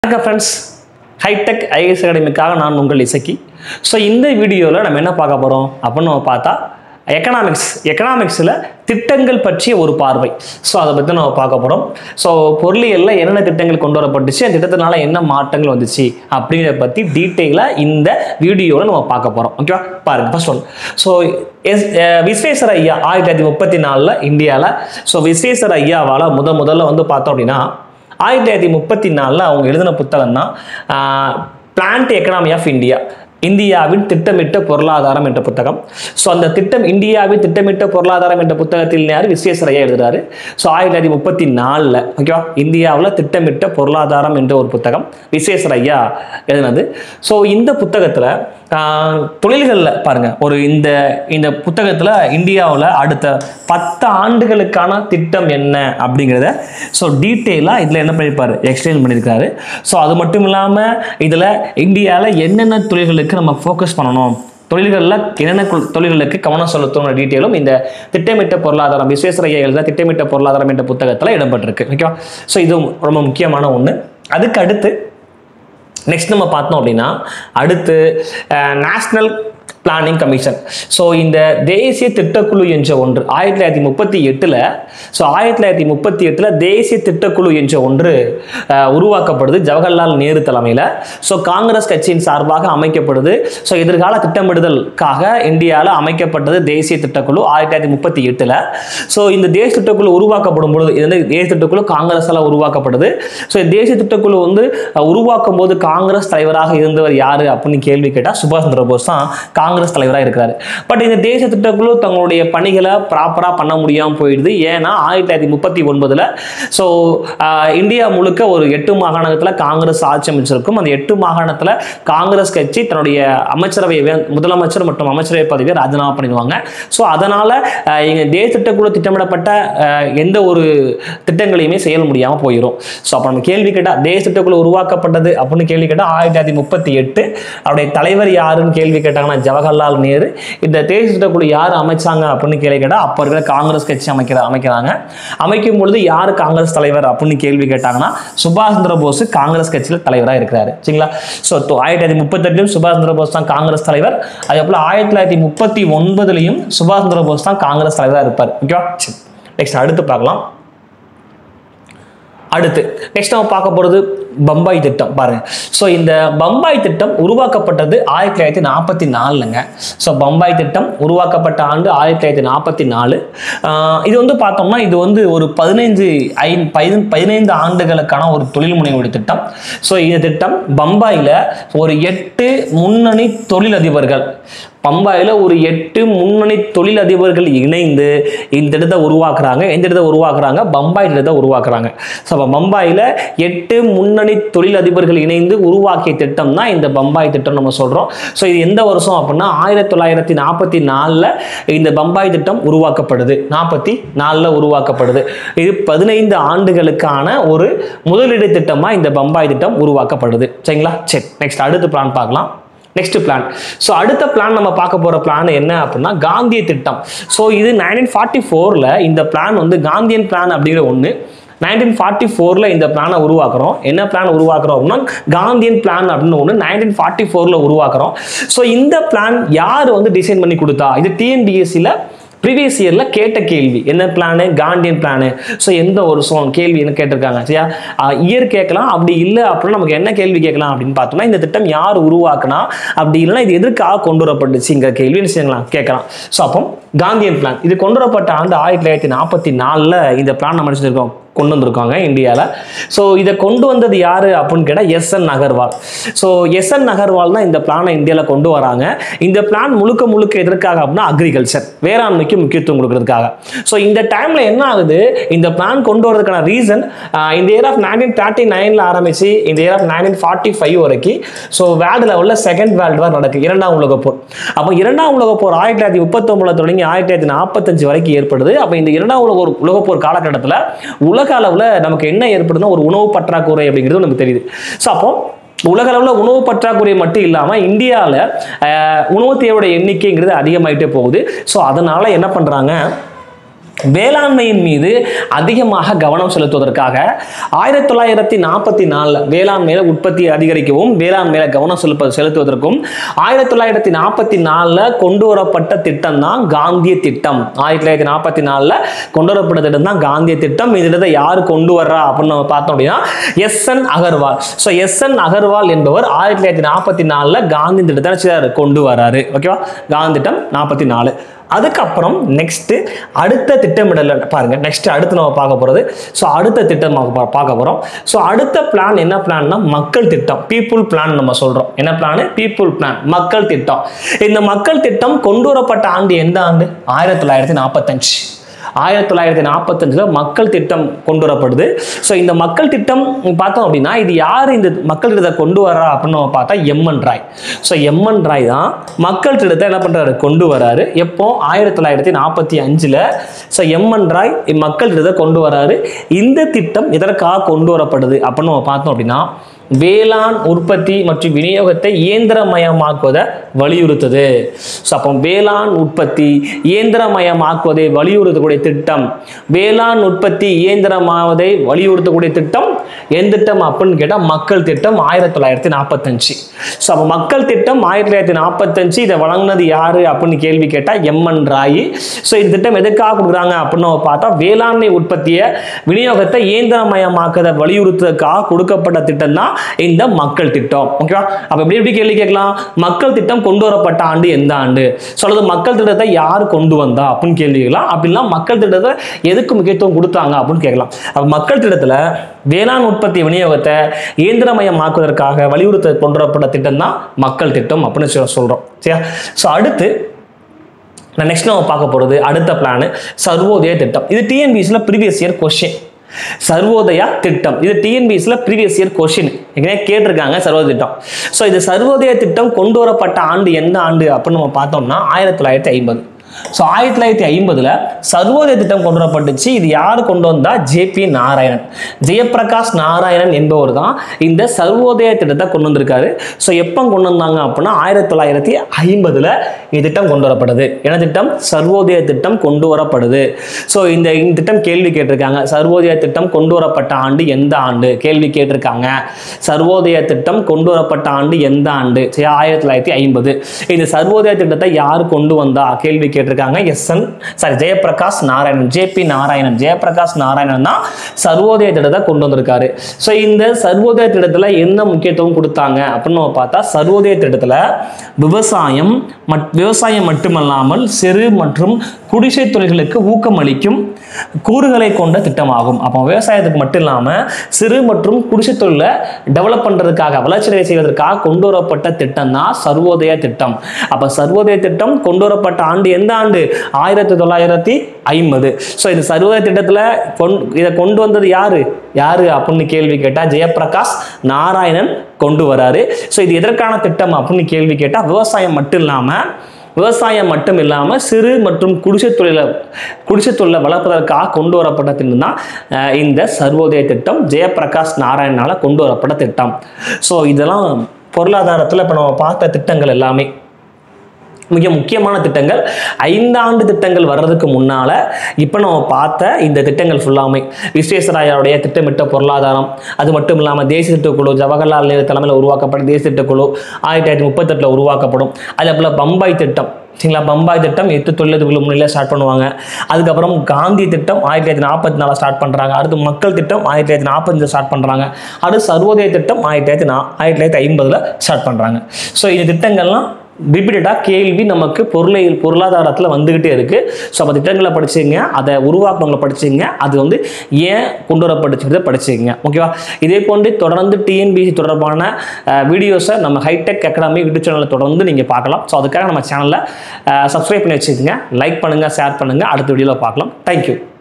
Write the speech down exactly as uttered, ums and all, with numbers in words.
வணக்கம் friends, hitech IAS அகாடமிக்காக நான் உங்கள் இசக்கி. ஸோ இந்த வீடியோவில் நம்ம என்ன பார்க்க போகிறோம் அப்படின்னு நம்ம பார்த்தா எக்கனாமிக்ஸ் எக்கனாமிக்ஸில் திட்டங்கள் பற்றிய ஒரு பார்வை. ஸோ அதை பற்றி நம்ம பார்க்க போகிறோம். ஸோ பொருளியலில் என்னென்ன திட்டங்கள் கொண்டு வரப்பட்டுச்சு, அந்த திட்டத்தினால என்ன மாற்றங்கள் வந்துச்சு அப்படிங்கிறத பற்றி டீட்டெயிலாக இந்த வீடியோவில் நம்ம பார்க்க போகிறோம். ஓகேவா, பாருங்கள். First one, so S Visvesvaraya ஆயிரத்தி தொள்ளாயிரத்தி முப்பத்தி நாலில் இந்தியாவில் ஸோ விஸ்வேஸ்வர ஐயாவால் முத முதல்ல வந்து பார்த்தோம் அப்படின்னா ஆயிரத்தி தொள்ளாயிரத்தி முப்பத்தி நாலில் அவங்க எழுதின புத்தகம் தான் பிளான்ட் எக்கனாமி ஆஃப் இந்தியா, இந்தியாவின் திட்டமிட்ட பொருளாதாரம் என்ற புத்தகம். ஸோ அந்த திட்டம் இந்தியாவின் திட்டமிட்ட பொருளாதாரம் என்ற புத்தகத்தில் யார் விஸ்வேஸ்வரய்யா எழுதுறாரு. ஸோ ஆயிரத்தி தொள்ளாயிரத்தி முப்பத்தி நாலில் ஓகேவா இந்தியாவில் திட்டமிட்ட பொருளாதாரம் என்ற ஒரு புத்தகம் விஸ்வேஸ்வரய்யா எழுதினது. ஸோ இந்த புத்தகத்தில் தொழில்களில் பாருங்கள், ஒரு இந்த இந்த புத்தகத்தில் இந்தியாவில் அடுத்த பத்து ஆண்டுகளுக்கான திட்டம் என்ன அப்படிங்கிறத ஸோ டீட்டெயிலாக இதில் என்ன பண்ணியிருப்பார், எக்ஸ்பிளைன் பண்ணியிருக்காரு. ஸோ அது மட்டும் இல்லாமல் இதில் இந்தியாவில் என்னென்ன தொழில்களுக்கு நம்ம ஃபோக்கஸ் பண்ணணும், தொழில்களில் என்னென்ன தொழில்களுக்கு கவனம் செலுத்தணும் டீட்டெயிலும் இந்த திட்டமிட்ட பொருளாதாரம் விஸ்வேஸ்வரய்யா எழுத திட்டமிட்ட பொருளாதாரம் என்ற புத்தகத்தில் இடம்பெற்றிருக்கு. ஓகேவா, ஸோ இது ரொம்ப முக்கியமான ஒன்று. அதுக்கு அடுத்து நெக்ஸ்ட் நம்ம பார்த்தோம் அப்படின்னா அடுத்து நேஷனல் பிளானிங் கமிஷன். ஸோ இந்த தேசிய திட்டக்குழு என்ற ஒன்று ஆயிரத்தி தொள்ளாயிரத்தி முப்பத்தி எட்டில் ஸோ ஆயிரத்தி தொள்ளாயிரத்தி முப்பத்தி எட்டில் தேசிய திட்டக்குழு என்ற ஒன்று உருவாக்கப்படுது ஜவஹர்லால் நேரு தலைமையில். ஸோ காங்கிரஸ் கட்சியின் சார்பாக அமைக்கப்படுது. ஸோ எதிர்கால திட்டமிடுதலுக்காக இந்தியாவில் அமைக்கப்பட்டது தேசிய திட்டக்குழு ஆயிரத்தி தொள்ளாயிரத்தி முப்பத்தி எட்டில். ஸோ இந்த தேசிய திட்டக்குழு உருவாக்கப்படும் பொழுது இது வந்து தேசிய திட்டக்குழு காங்கிரஸால் உருவாக்கப்படுது. ஸோ தேசிய திட்டக்குழு வந்து உருவாக்கும் போது காங்கிரஸ் தலைவராக இருந்தவர் யார் அப்படின்னு கேள்வி கேட்டால் சுபாஷ் சந்திர போஸ் தான் காங்கிரஸ் தலைவராக இருக்கிறாரு. பட் இந்த தேசிய திட்டக்குழு தங்களுடைய பணிகளை ப்ராப்பராக பண்ண முடியாமல் போயிடுது. ஏன்னா ஆயிரத்தி தொள்ளாயிரத்தி முப்பத்தி ஒன்பதுல ஸோ இந்தியா முழுக்க ஒரு எட்டு மாகாணத்தில் காங்கிரஸ் ஆட்சி அமைச்சிருக்கும். அந்த எட்டு மாகாணத்தில் காங்கிரஸ் கட்சி தன்னுடைய அமைச்சரவை முதலமைச்சர் மற்றும் அமைச்சரவை பதவியை ராஜினாமா பண்ணிடுவாங்க. ஸோ அதனால் இங்கே தேசிய திட்டக்குழு திட்டமிடப்பட்ட எந்த ஒரு திட்டங்களையுமே செயல் முடியாமல் போயிடும். ஸோ அப்போ நம்ம கேள்வி கேட்டால் தேசிய திட்டக்குழு உருவாக்கப்பட்டது அப்படின்னு கேள்வி கேட்டால் ஆயிரத்தி தொள்ளாயிரத்தி முப்பத்தி எட்டு அவருடைய தலைவர் யாருன்னு கேள்வி கேட்டாங்கன்னா ஜவஹர்லால் நேரு. இந்த தேசிய திட்டக்குழு யார் அமைச்சாங்க அப்படின்னு கேள்வி கேட்டால் அப்போ இருக்கிற காங்கிரஸ் கட்சி அமைக்கிற அமைக்கிறாங்க. அமைக்கும் பொழுது யார் காங்கிரஸ் தலைவர் அப்படின்னு கேள்வி கேட்டாங்கன்னா சுபாஷ் சந்திர போஸ் காங்கிரஸ் கட்சியில் தலைவராக இருக்கிறாரு. சரிங்களா, ஸோ ஆயிரத்தி தொள்ளாயிரத்தி முப்பத்தி எட்டுலையும் சுபாஷ் சந்திர போஸ் தான் காங்கிரஸ் தலைவர். அதே போல் ஆயிரத்தி தொள்ளாயிரத்தி முப்பத்தி ஒன்பதுலையும் சுபாஷ் சந்திர போஸ் தான் காங்கிரஸ் தலைவராக இருப்பார். ஓகேவா, நெக்ஸ்ட் அடுத்து பார்க்கலாம். அடுத்து நெக்ஸ்ட் நம்ம பார்க்க போகிறது பம்பாய் திட்டம். பாருங்க, ஸோ இந்த பம்பாய் திட்டம் உருவாக்கப்பட்டது ஆயிரத்தி தொள்ளாயிரத்தி நாற்பத்தி நாலுங்க. ஸோ பம்பாய் திட்டம் உருவாக்கப்பட்ட ஆண்டு ஆயிரத்தி தொள்ளாயிரத்தி நாற்பத்தி நாலு. இது வந்து பார்த்தோம்னா இது வந்து ஒரு பதினைஞ்சு ஐ பதினைந்து ஆண்டுகளுக்கான ஒரு தொழில் முனைவோட திட்டம். ஸோ இந்த திட்டம் பம்பாயில் ஒரு எட்டு முன்னணி தொழிலதிபர்கள் பம்பாயில் ஒரு எட்டு முன்னணி தொழிலதிபர்கள் இணைந்து இந்த திட்டத்தை உருவாக்குறாங்க. எந்த திட்டத்தை உருவாக்குறாங்க, பம்பாய் திட்டத்தை உருவாக்குறாங்க. ஸோ பம்பாயில் எட்டு முன்னணி தொழிலதிபர்கள் இணைந்து உருவாக்கிய திட்டம் தான் இந்த பம்பாய் திட்டம் நம்ம சொல்கிறோம். ஸோ இது எந்த வருஷம் அப்படின்னா ஆயிரத்தி தொள்ளாயிரத்தி நாற்பத்தி நாலில் இந்த பம்பாய் திட்டம் உருவாக்கப்படுது. நாற்பத்தி நாலில் உருவாக்கப்படுது. இது பதினைந்து ஆண்டுகளுக்கான ஒரு முதலீடு திட்டமாக இந்த பம்பாய் திட்டம் உருவாக்கப்படுது. சரிங்களா, சரி நெக்ஸ்ட் அடுத்த பிளான் பார்க்கலாம். நெக்ஸ்ட் பிளான், ஸோ அடுத்த பிளான் நம்ம பார்க்க போகிற பிளான் என்ன அப்படின்னா காந்திய திட்டம். ஸோ இது நைன்டீன் ஃபார்ட்டி ஃபோரில் இந்த பிளான் வந்து காந்தியன் பிளான் அப்படிங்கிற ஒன்று நைன்டீன் ஃபார்ட்டி ஃபோரில் இந்த பிளானை உருவாக்குறோம். என்ன பிளான் உருவாக்குறோம் அப்படின்னா காந்தியன் பிளான் அப்படின்னு ஒன்று நைன்டீன் ஃபார்ட்டி ஃபோரில் உருவாக்குறோம். ஸோ இந்த பிளான் யார் வந்து டிசைன் பண்ணி கொடுத்தா, இது டிஎன்பிஎஸ்சியில் ப்ரீவியஸ் இயரில் கேட்ட கேள்வி. என்ன பிளானு, காந்தியன் பிளானு. ஸோ எந்த ஒரு சோ கேள்வி என்ன கேட்டிருக்காங்க, சரியா இயர் கேட்கலாம். அப்படி இல்லை அப்படின்னா நமக்கு என்ன கேள்வி கேட்கலாம் அப்படின்னு பார்த்தோம்னா இந்த திட்டம் யார் உருவாக்குனா, அப்படி இல்லைன்னா இது எதற்காக கொண்டு வரப்பட்டுச்சுங்கிற கேள்வி செய்யலாம் கேட்கலாம். ஸோ அப்போ காந்தியன் பிளான் இது கொண்டு வரப்பட்ட ஆண்டு ஆயிரத்தி தொள்ளாயிரத்தி நாற்பத்தி நாலில் இந்த பிளான் நம்ம வச்சுருக்கோம் கொண்டு வந்திருக்காங்க இந்தியாவில். ஸோ இதை கொண்டு வந்தது யார் அப்படின்னு கேட்டால் S N Agarwal. So S N Agarwal தான் இந்த பிளானை இந்தியாவில் கொண்டு வராங்க. இந்த பிளான் முழுக்க முழுக்க எதற்காக அப்படின்னா அக்ரிகல்ச்சர் வேளாண்மைக்கு முக்கியத்துவம் கொடுக்கறதுக்காக. ஸோ இந்த டைமில் என்ன ஆகுது, இந்த பிளான் கொண்டு வரதுக்கான ரீசன் இந்த இயர் ஆஃப் நைன்டீன் தேர்ட்டி நைனில் ஆரம்பிச்சு இந்த year of nineteen forty five வரைக்கும் ஸோ வேர்ல்டு லெவலில் செகண்ட் வேர்ல்டு வார் நடக்குது, இரண்டாம் உலகப் போர். அப்போ இரண்டாம் உலகப் போர் ஆயிரத்தி தொள்ளாயிரத்தி முப்பத்தொம்பதுல தொடங்கி ஆயிரத்தி தொள்ளாயிரத்தி நாற்பத்தஞ்சு வரைக்கும் ஏற்படுது. அப்போ இந்த இரண்டாம் உலக உலகப் போர் காலகட்டத்தில் உலக அளவில் நமக்கு என்ன ஏற்படுதுன்னா ஒரு உணவு பற்றாக்குறை அப்படிங்கிறது நமக்கு தெரியுது. ஸோ அப்போ உலக அளவில் உணவு பற்றாக்குறை மட்டும் இல்லாமல் இந்தியாவில் உணவு தேவையோட எண்ணிக்கைங்கிறது அதிகமாயிட்டே போகுது. ஸோ அதனால என்ன பண்ணுறாங்க, வேளாண்மையின் மீது அதிகமாக கவனம் செலுத்துவதற்காக ஆயிரத்தி தொள்ளாயிரத்தி நாற்பத்தி நாலுல வேளாண்மையில உற்பத்தி அதிகரிக்கவும் வேளாண்மையில கவனம் செலுத்த செலுத்துவதற்கும் ஆயிரத்தி தொள்ளாயிரத்தி நாற்பத்தி நாலுல கொண்டு வரப்பட்ட திட்டம் தான் காந்திய திட்டம். ஆயிரத்தி தொள்ளாயிரத்தி நாற்பத்தி நாலுல கொண்டு வரப்பட்ட திட்டம் தான் காந்திய திட்டம். இந்த திட்டத்தை யாரு கொண்டு வர்றா அப்படின்னு நம்ம பார்த்தோம் அப்படின்னா S N Agarwal. So S N Agarwal என்பவர் ஆயிரத்தி தொள்ளாயிரத்தி நாற்பத்தி நாலுல காந்தி திட்டத்தை கொண்டு வராரு. ஓகேவா, காந்தி திட்டம் நாற்பத்தி நாலு. அதுக்கப்புறம் நெக்ஸ்ட் அடுத்த திட்டமிடல பாருங்க. நெக்ஸ்ட் அடுத்து நம்ம பார்க்க போறது ஸோ அடுத்த திட்டம் பார்க்க போறோம். ஸோ அடுத்த பிளான் என்ன பிளான்னா மக்கள் திட்டம், பீப்புள் பிளான் நம்ம சொல்றோம். என்ன பிளான்? பீப்புள் பிளான், மக்கள் திட்டம். இந்த மக்கள் திட்டம் கொண்டு வரப்பட்ட ஆண்டு எந்த ஆண்டு? ஆயிரத்தி தொள்ளாயிரத்தி நாற்பத்தஞ்சு. ஆயிரத்தி தொள்ளாயிரத்தி நாற்பத்தஞ்சுல மக்கள் திட்டம் கொண்டு வரப்படுது. ஸோ இந்த மக்கள் திட்டம் பார்த்தோம் அப்படின்னா இது யார் இந்த மக்கள் திட்டத்தை கொண்டு வரா அப்படின்னு நம்ம பார்த்தா M N Roy. So M N Roy தான் மக்கள் திட்டத்தை என்ன பண்றாரு? கொண்டு வராரு. எப்போ? ஆயிரத்தி தொள்ளாயிரத்தி நாற்பத்தி அஞ்சுல. ஸோ எம் என் ராய் மக்கள் திட்டத்தை கொண்டு வராரு. இந்த திட்டம் எதற்காக கொண்டு வரப்படுது அப்படின்னு நம்ம பார்த்தோம் அப்படின்னா வேளாண் உற்பத்தி மற்றும் விநியோகத்தை இயந்திரமயமாக்குவதை வலியுறுத்துது. ஸோ அப்போ வேளாண் உற்பத்தி இயந்திரமயமாக்குவதை வலியுறுத்தக்கூடிய திட்டம், வேளாண் உற்பத்தி இயந்திரமாவதை வலியுறுத்தக்கூடிய திட்டம் எந்த திட்டம் அப்படின்னு கேட்டால் மக்கள் திட்டம் ஆயிரத்தி தொள்ளாயிரத்தி நாற்பத்தஞ்சு. ஸோ அப்போ மக்கள் திட்டம் ஆயிரத்தி தொள்ளாயிரத்தி நாற்பத்தஞ்சு இதை வழங்கினது யாரு அப்படின்னு கேள்வி கேட்டால் எம் என் ராய். ஸோ இந்த திட்டம் எதுக்காக கொடுக்குறாங்க அப்படின்னு பார்த்தா வேளாண்மை உற்பத்தியை விநியோகத்தை இயந்திரமயமாக்குவதை வலியுறுத்துவதற்காக கொடுக்கப்பட்ட திட்டம் தான் இந்த மக்கள் திட்டம். ஓகேவா, அப்ப எப்படி எப்படி கேள்வி கேட்கலாம்? மக்கள் திட்டம் கொண்டு வரப்பட்ட ஆண்டு எந்த ஆண்டு? சொல்றது மக்கள் திட்டத்தை யார் கொண்டு வந்தா அப்படின்னு கேள்வி கேட்கலாம். அப்படின்னா மக்கள் திட்டத்தை எதுக்கு முக்கியத்துவம் கொடுத்தாங்க அப்படின்னு கேட்கலாம். அப்ப மக்கள் திட்டத்துல வேளாண் உற்பத்தி விநியோகத்தை இயந்திரமயமாக்குவதற்காக வலியுறுத்த கொண்டு வரப்பட்ட திட்டம் தான் மக்கள் திட்டம் அப்படின்னு சொல்றோம். சரியா? ஸோ அடுத்து நெக்ஸ்ட் நம்ம பார்க்க போறது அடுத்த பிளான் சர்வோதய திட்டம். இது டிஎன்பிஎஸ்சில ப்ரீவியஸ் இயர் கொஸ்டின். சர்வோதயா திட்டம் இது டிஎன்பிஎஸ்சில ப்ரீவியஸ் இயர் கொஸ்டின் கேட்டிருக்காங்க. சர்வோதய திட்டம். ஸோ இது சர்வோதய திட்டம் கொண்டு வரப்பட்ட ஆண்டு எந்த ஆண்டு அப்படின்னு நம்ம பார்த்தோம்னா ஆயிரத்தி தொள்ளாயிரத்தி ஐம்பது. ஸோ ஆயிரத்தி தொள்ளாயிரத்தி ஐம்பதுல சர்வோதய திட்டம் கொண்டு வரப்பட்டுச்சு. இது யார் கொண்டு வந்தா? ஜே பி நாராயணன், ஜெயபிரகாஷ் நாராயணன் என்பவர் தான் இந்த சர்வோதய திட்டத்தை கொண்டு வந்திருக்காரு. ஸோ எப்போ கொண்டு வந்தாங்க அப்படின்னா ஆயிரத்தி தொள்ளாயிரத்தி ஐம்பதுல இந்த திட்டம் கொண்டு வரப்படுது. என்ன திட்டம்? சர்வோதய திட்டம் கொண்டு வரப்படுது. ஸோ இந்த திட்டம் கேள்வி கேட்டிருக்காங்க. சர்வோதய திட்டம் கொண்டு வரப்பட்ட ஆண்டு எந்த ஆண்டு கேள்வி கேட்டிருக்காங்க. சர்வோதய திட்டம் கொண்டு வரப்பட்ட ஆண்டு எந்த ஆண்டு? ஆயிரத்தி தொள்ளாயிரத்தி ஐம்பது. இந்த சர்வோதய திட்டத்தை யார் கொண்டு வந்தா கேள்வி கேட்டிருக்காங்க. S N sorry Jayaprakash Narayanan, J P Narayanan, Jayaprakash Narayanan தான் சர்வோதய திட்டத்தை கொண்டு வந்திருக்காரு. ஸோ இந்த சர்வோதய திட்டத்தில் என்ன முக்கியத்துவம் கொடுத்தாங்க அப்படின்னு நம்ம பார்த்தா சர்வோதய திட்டத்தில் விவசாயம் விவசாயம் மட்டுமல்லாமல் சிறு மற்றும் குடிசை தொழில்களுக்கு ஊக்கமளிக்கும் கூறுகளை கொண்ட திட்டமாகும். அப்போ விவசாயத்துக்கு மட்டும் இல்லாமல் சிறு மற்றும் குடிசை தொழிலை டெவலப் பண்ணுறதுக்காக வளர்ச்சி செய்வதற்காக கொண்டு வரப்பட்ட திட்டம் தான் சர்வோதய திட்டம். அப்போ சர்வோதய திட்டம் கொண்டு வரப்பட்ட ஆண்டு எந்த ஆண்டு? ஆயிரத்தி தொள்ளாயிரத்தி ஐம்பது. ஸோ இந்த சர்வோதய திட்டத்தில் இதை கொண்டு வந்தது யாரு யாரு அப்படின்னு கேள்வி கேட்டால் ஜெயபிரகாஷ் நாராயணன் கொண்டு வராரு. ஸோ இது எதற்கான திட்டம் அப்படின்னு கேள்வி கேட்டால் விவசாயம் மட்டும் இல்லாமல் விவசாயம் மட்டும் இல்லாமல் சிறு மற்றும் குடிசை தொழிலை குடிசை தொழிலை வளர்ப்பதற்காக கொண்டு வரப்பட்ட திட்டம் தான் இந்த சர்வோதய திட்டம், ஜெயபிரகாஷ் நாராயணனால் கொண்டு வரப்பட்ட திட்டம். ஸோ இதெல்லாம் பொருளாதாரத்தில் இப்போ நம்ம பார்த்த திட்டங்கள் எல்லாமே மிக முக்கியமான திட்டங்கள். ஐந்தாண்டு திட்டங்கள் வர்றதுக்கு முன்னால இப்போ நம்ம பார்த்த இந்த திட்டங்கள் ஃபுல்லாமே விஸ்வேஸ்வராயாவுடைய திட்டமிட்ட பொருளாதாரம், அது மட்டும் இல்லாமல் தேசிய திட்டக்குழு ஜவஹர்லால் நேரு தலைமையில் உருவாக்கப்பட்ட தேசிய திட்டக்குழு ஆயிரத்தி தொள்ளாயிரத்தி முப்பத்தெட்டில் உருவாக்கப்படும். அதே போல் பம்பாய் திட்டம் சரிங்களா, பம்பாய் திட்டம் எட்டு தொழிலதிபர்கள் முன்னிலையில் ஸ்டார்ட் பண்ணுவாங்க. அதுக்கப்புறம் காந்தி திட்டம் ஆயிரத்தி தொள்ளாயிரத்தி நாற்பத்தி நாலில் ஸ்டார்ட் பண்ணுறாங்க. அடுத்து மக்கள் திட்டம் ஆயிரத்தி தொள்ளாயிரத்தி நாற்பத்தஞ்சில் ஸ்டார்ட் பண்ணுறாங்க. அடுத்து சர்வோதய திட்டம் ஆயிரத்தி தொள்ளாயிரத்தி நா ஆயிரத்தி தொள்ளாயிரத்தி ஐம்பதில் ஸ்டார்ட் பண்ணுறாங்க. ஸோ இந்த திட்டங்கள்லாம் ரிப்பீட்டடாக கேள்வி நமக்கு பொருளை பொருளாதாரத்தில் வந்துக்கிட்டே இருக்குது. ஸோ அப்போ திட்டங்களை படிச்சுங்க, அதை உருவாக்குறவங்களை படிச்சுங்க, அது வந்து ஏன் கொண்டு வரப்பட்டுச்சுன்றதை படிச்சுங்க. ஓகேவா? இதே போன்று தொடர்ந்து டிஎன்பிஎஸ்சி தொடர்பான வீடியோஸை நம்ம ஹைடெக் அகாடமி யூடியூப் சேனலில் தொடர்ந்து நீங்கள் பார்க்கலாம். ஸோ அதுக்காக நம்ம சேனலில் சப்ஸ்கிரைப் பண்ணி வச்சுக்கோங்க, லைக் பண்ணுங்கள், ஷேர் பண்ணுங்கள். அடுத்த வீடியோவில் பார்க்கலாம். தேங்க்யூ.